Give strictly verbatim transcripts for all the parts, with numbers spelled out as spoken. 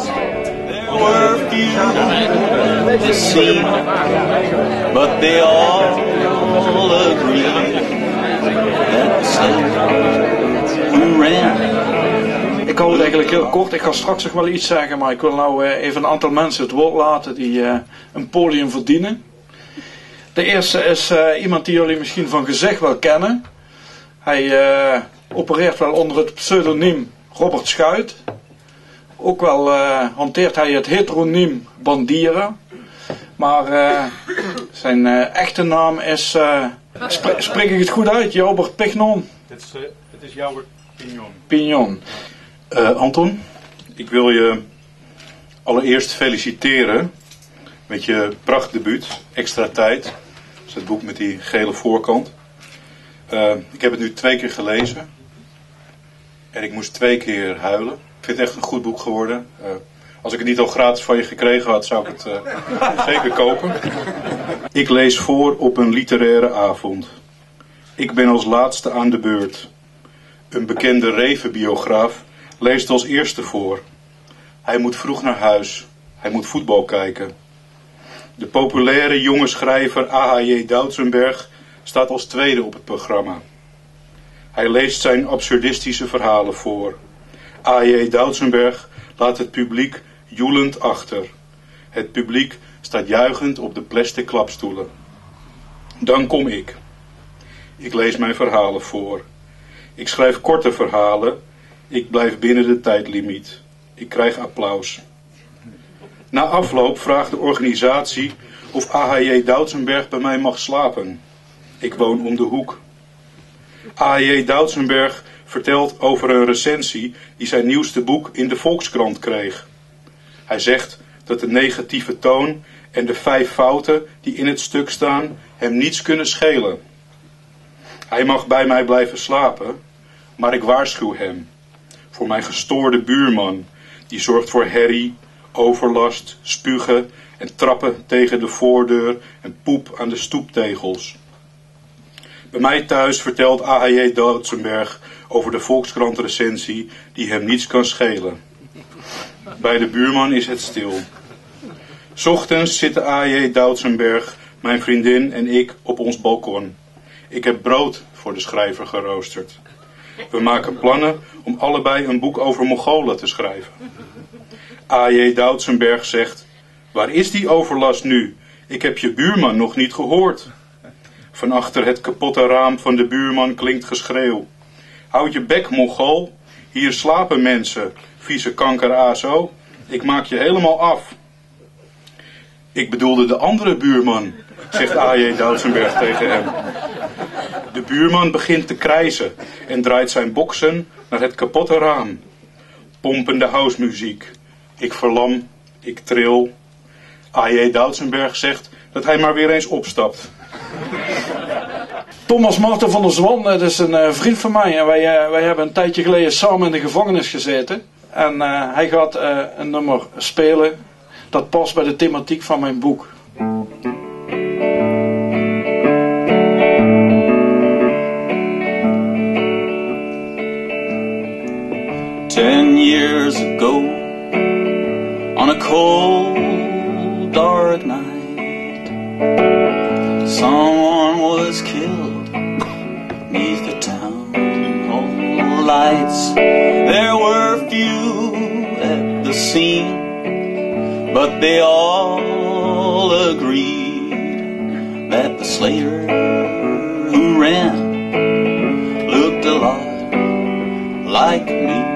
There were few to see, but they all agreed that the slayer who ran. Ik hou het eigenlijk heel kort. Ik ga straks nog wel iets zeggen, maar ik wil nou even een aantal mensen het woord laten die een podium verdienen. De eerste is uh, iemand die jullie misschien van gezicht wel kennen. Hij uh, opereert wel onder het pseudoniem Robert Schuit. Ook wel uh, hanteert hij het heteroniem Bandieren. Maar uh, zijn uh, echte naam is, uh, spre spreek ik het goed uit, Joubert Pignon? Het is, uh, het is Joubert Pignon. Pignon. Uh, Anton, ik wil je allereerst feliciteren met je prachtdebuut, Extra Tijd. Dat is het boek met die gele voorkant. Uh, ik heb het nu twee keer gelezen. En ik moest twee keer huilen. Ik vind het echt een goed boek geworden. Uh, als ik het niet al gratis van je gekregen had, zou ik het uh, zeker kopen. Ik lees voor op een literaire avond. Ik ben als laatste aan de beurt. Een bekende Reven-biograaf leest als eerste voor. Hij moet vroeg naar huis. Hij moet voetbal kijken. De populaire jonge schrijver A H J Doutsenberg staat als tweede op het programma. Hij leest zijn absurdistische verhalen voor. A H J Doutsenberg laat het publiek joelend achter. Het publiek staat juichend op de plastic klapstoelen. Dan kom ik. Ik lees mijn verhalen voor. Ik schrijf korte verhalen. Ik blijf binnen de tijdlimiet. Ik krijg applaus. Na afloop vraagt de organisatie of A H J Doutsenberg bij mij mag slapen. Ik woon om de hoek. A H J Doutsenberg vertelt over een recensie die zijn nieuwste boek in de Volkskrant kreeg. Hij zegt dat de negatieve toon en de vijf fouten die in het stuk staan hem niets kunnen schelen. Hij mag bij mij blijven slapen, maar ik waarschuw hem. Voor mijn gestoorde buurman, die zorgt voor herrie, overlast, spugen en trappen tegen de voordeur en poep aan de stoeptegels. Bij mij thuis vertelt A H J Doutsenberg over de Volkskrant recensie die hem niets kan schelen. Bij de buurman is het stil. 'S Ochtends zitten A H J Doutsenberg, mijn vriendin en ik op ons balkon. Ik heb brood voor de schrijver geroosterd. We maken plannen om allebei een boek over Mongolen te schrijven. A H J Doutsenberg zegt: waar is die overlast nu? Ik heb je buurman nog niet gehoord. Van achter het kapotte raam van de buurman klinkt geschreeuw. Houd je bek, Mongool. Hier slapen mensen, vieze kanker-azo. Ik maak je helemaal af. Ik bedoelde de andere buurman, zegt A H J Doutsenberg tegen hem. De buurman begint te krijzen en draait zijn boksen naar het kapotte raam. Pompende housemuziek. Ik verlam, ik tril. A H J Doutsenberg zegt dat hij maar weer eens opstapt. Thomas Marten van der Zwan, dat is een uh, vriend van mij. En wij, uh, wij hebben een tijdje geleden samen in de gevangenis gezeten. En uh, hij gaat uh, een nummer spelen dat past bij de thematiek van mijn boek. Ten years ago, on a cold, dark night, someone was killed beneath the town hall lights. There were few at the scene, but they all agreed that the slayer who ran looked a lot like me.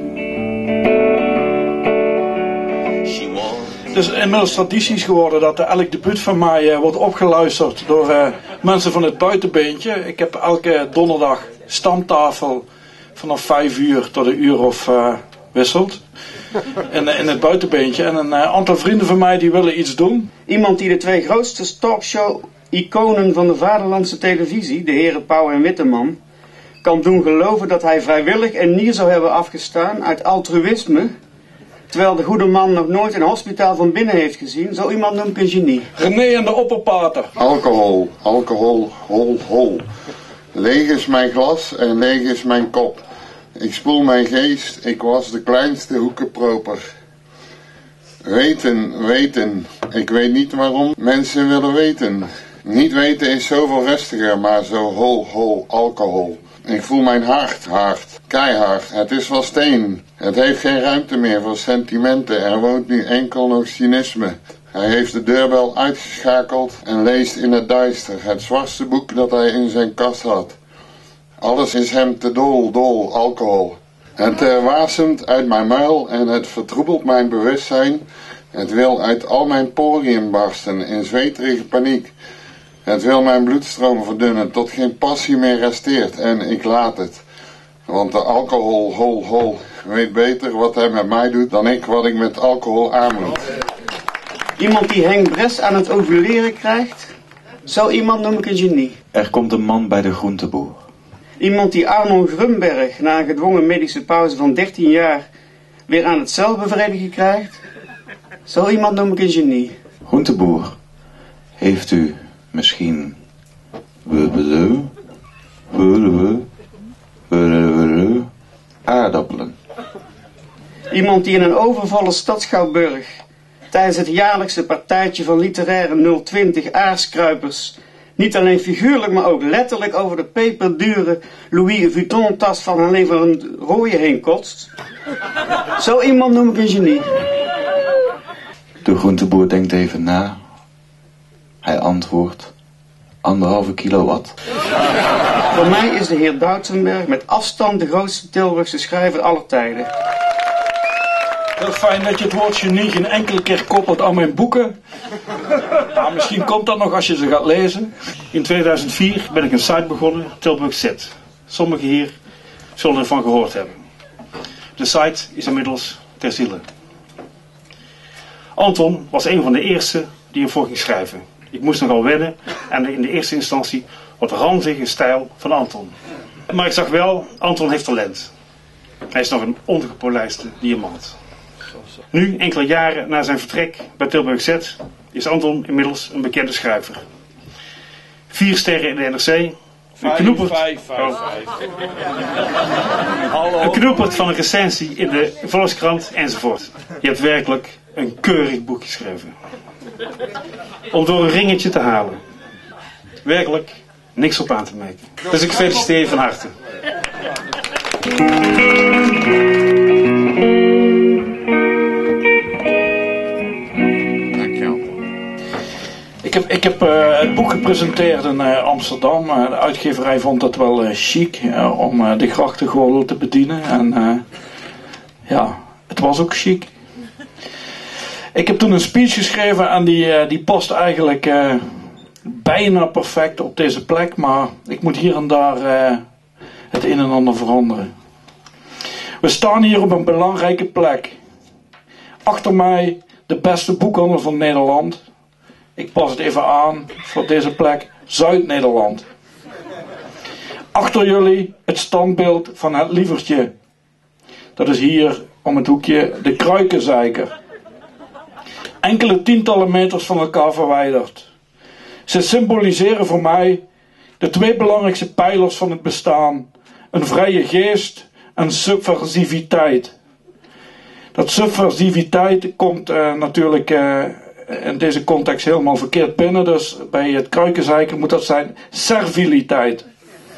Het is inmiddels tradities geworden dat elk debuut van mij uh, wordt opgeluisterd door uh, mensen van het buitenbeentje. Ik heb elke donderdag stamtafel vanaf vijf uur tot een uur of uh, wisselt. In, in het buitenbeentje. En een uh, aantal vrienden van mij die willen iets doen. Iemand die de twee grootste talkshow-iconen van de vaderlandse televisie, de heren Pauw en Witteman, kan doen geloven dat hij vrijwillig een nier zou hebben afgestaan uit altruïsme, terwijl de goede man nog nooit een hospitaal van binnen heeft gezien. Zo iemand noem ik een genie. René en de opperpater. Alcohol, alcohol, hol, hol. Leeg is mijn glas en leeg is mijn kop. Ik spoel mijn geest, ik was de kleinste hoekenproper. Weten, weten. Ik weet niet waarom mensen willen weten. Niet weten is zoveel rustiger, maar zo hol, hol, alcohol. Ik voel mijn hart, hard, keihard. Het is wel steen. Het heeft geen ruimte meer voor sentimenten. Er woont nu enkel nog cynisme. Hij heeft de deurbel uitgeschakeld en leest in het duister het zwartste boek dat hij in zijn kast had. Alles is hem te dol, dol, alcohol. Het uh, wasemt uit mijn muil en het vertroebelt mijn bewustzijn. Het wil uit al mijn poriën barsten in zweterige paniek. Het wil mijn bloedstroom verdunnen tot geen passie meer resteert en ik laat het. Want de alcohol, hol, hol, weet beter wat hij met mij doet dan ik wat ik met alcohol aan moet. Iemand die Henk Bres aan het ovuleren krijgt, zo iemand noem ik een genie. Er komt een man bij de groenteboer. Iemand die Arnold Grunberg na een gedwongen medische pauze van dertien jaar weer aan het zelfbevredigen krijgt, zo iemand noem ik een genie. Groenteboer, heeft u misschien we we we we aardappelen? Iemand die in een overvolle stadschouwburg tijdens het jaarlijkse partijtje van literaire nul twintig aarskruipers niet alleen figuurlijk, maar ook letterlijk over de peperdure Louis Vuitton tas van een leverend rooien heen kotst. Zo iemand noem ik een genie. De groenteboer denkt even na. Hij antwoordt, anderhalve kilo wat? Voor mij is de heer Doutsenberg met afstand de grootste Tilburgse schrijver aller tijden. Heel fijn dat je het woord genie geen enkele keer koppelt aan mijn boeken. Nou, misschien komt dat nog als je ze gaat lezen. In tweeduizend vier ben ik een site begonnen, Tilburg Zit. Sommigen hier zullen ervan gehoord hebben. De site is inmiddels ter ziele. Anton was een van de eerste die ervoor ging schrijven. Ik moest nogal wennen aan in de eerste instantie wat ranzige stijl van Anton. Maar ik zag wel, Anton heeft talent. Hij is nog een ongepolijste diamant. Nu, enkele jaren na zijn vertrek bij Tilburg Zet, is Anton inmiddels een bekende schrijver. Vier sterren in de N R C. Een knoepert, vijf, vijf, oh, vijf. een knoepert van een recensie in de Volkskrant enzovoort. Je hebt werkelijk een keurig boek geschreven. Om door een ringetje te halen. Werkelijk niks op aan te merken. Dus ik feliciteer je van harte. Ik heb, ik heb uh, het boek gepresenteerd in uh, Amsterdam. Uh, de uitgeverij vond het wel uh, chic uh, om uh, de grachtengordel te bedienen. En uh, ja, het was ook chic. Ik heb toen een speech geschreven en die, uh, die past eigenlijk uh, bijna perfect op deze plek. Maar ik moet hier en daar uh, het een en ander veranderen. We staan hier op een belangrijke plek. Achter mij de beste boekhandel van Nederland. Ik pas het even aan voor deze plek. Zuid-Nederland. Achter jullie het standbeeld van het lievertje. Dat is hier om het hoekje de Kruikenzeiker. Enkele tientallen meters van elkaar verwijderd. Ze symboliseren voor mij de twee belangrijkste pijlers van het bestaan. Een vrije geest en subversiviteit. Dat subversiviteit komt uh, natuurlijk uh, in deze context helemaal verkeerd binnen. Dus bij het Kruikenzeiker moet dat zijn serviliteit.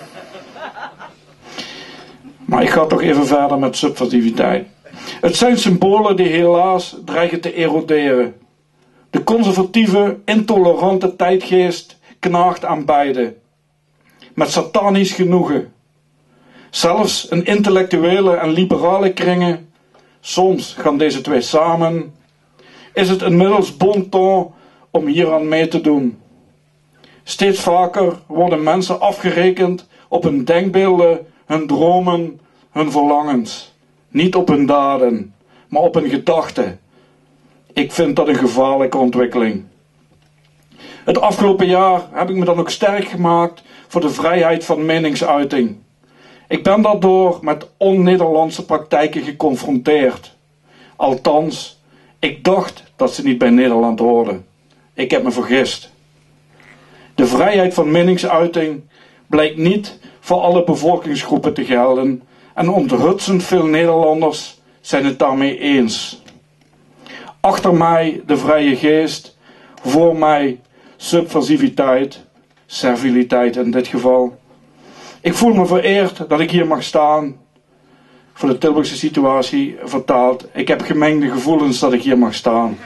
Maar ik ga toch even verder met subversiviteit. Het zijn symbolen die helaas dreigen te eroderen. De conservatieve, intolerante tijdgeest knaagt aan beide. Met satanisch genoegen. Zelfs in intellectuele en liberale kringen, soms gaan deze twee samen, is het inmiddels bon ton om hieraan mee te doen. Steeds vaker worden mensen afgerekend op hun denkbeelden, hun dromen, hun verlangens. Niet op hun daden, maar op hun gedachten. Ik vind dat een gevaarlijke ontwikkeling. Het afgelopen jaar heb ik me dan ook sterk gemaakt voor de vrijheid van meningsuiting. Ik ben daardoor met on-Nederlandse praktijken geconfronteerd. Althans, ik dacht dat ze niet bij Nederland hoorden. Ik heb me vergist. De vrijheid van meningsuiting blijkt niet voor alle bevolkingsgroepen te gelden en onthutsend veel Nederlanders zijn het daarmee eens. Achter mij de vrije geest, voor mij subversiviteit, serviliteit in dit geval. Ik voel me vereerd dat ik hier mag staan, voor de Tilburgse situatie vertaald. Ik heb gemengde gevoelens dat ik hier mag staan.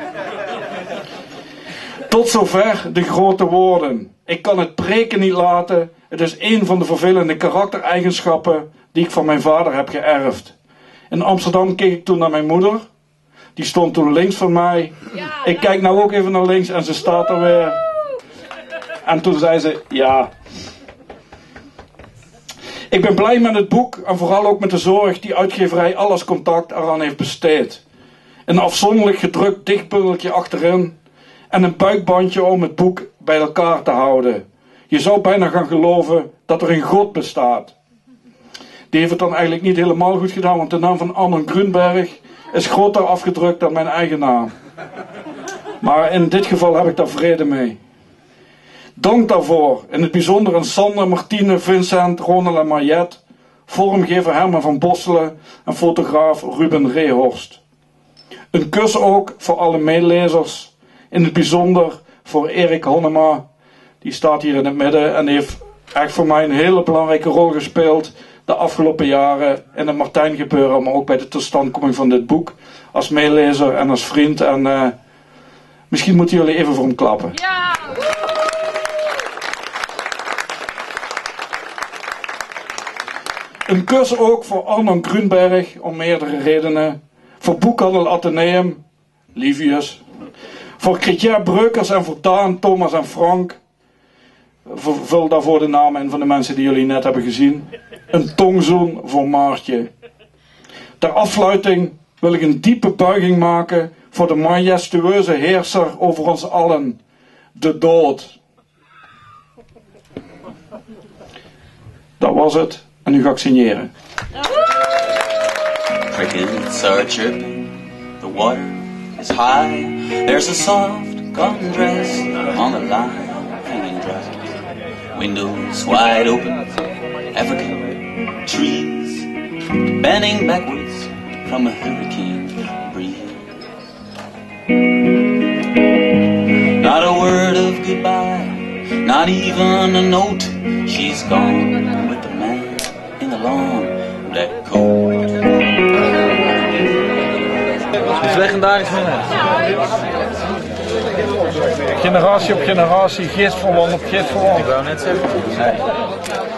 Tot zover de grote woorden. Ik kan het preken niet laten. Het is een van de vervelende karaktereigenschappen die ik van mijn vader heb geërfd. In Amsterdam keek ik toen naar mijn moeder. Die stond toen links van mij. Ik kijk nou ook even naar links en ze staat er weer. En toen zei ze, ja. Ik ben blij met het boek en vooral ook met de zorg die uitgeverij Alles Contact eraan heeft besteed. Een afzonderlijk gedrukt dichtbundeltje achterin en een buikbandje om het boek bij elkaar te houden. Je zou bijna gaan geloven dat er een God bestaat. Die heeft het dan eigenlijk niet helemaal goed gedaan, want de naam van Arnon Grunberg is groter afgedrukt dan mijn eigen naam. Maar in dit geval heb ik daar vrede mee. Dank daarvoor, in het bijzonder aan Sander, Martine, Vincent, Ronald en Mariette, vormgever Herman van Bosselen en fotograaf Ruben Reehorst. Een kus ook voor alle meelezers, in het bijzonder voor Erik Honnema, die staat hier in het midden en heeft echt voor mij een hele belangrijke rol gespeeld de afgelopen jaren in het Martijn gebeuren, maar ook bij de totstandkoming van dit boek, als meelezer en als vriend. En uh, misschien moeten jullie even voor hem klappen. Ja! Een kus ook voor Arnon Grunberg, om meerdere redenen. Voor Boekhandel Atheneum, Livius. Voor Chrétien Breukers en voor Daan, Thomas en Frank. Vul daarvoor de namen in van de mensen die jullie net hebben gezien. Een tongzoen voor Maartje. Ter afsluiting wil ik een diepe buiging maken voor de majestueuze heerser over ons allen. De dood. Dat was het. En nu ga ik signeren. Crickets are chirping, the water is high. There's a soft cotton dress on the line, hanging dry. Windows wide open, African trees bending backwards from a hurricane breeze. Not a word of goodbye, not even a note. She's gone with the man in the long black coat. Het is legendarisch moment. Generatie op generatie, geest verwant op geest verwant. Ik wou net zeggen. Nee.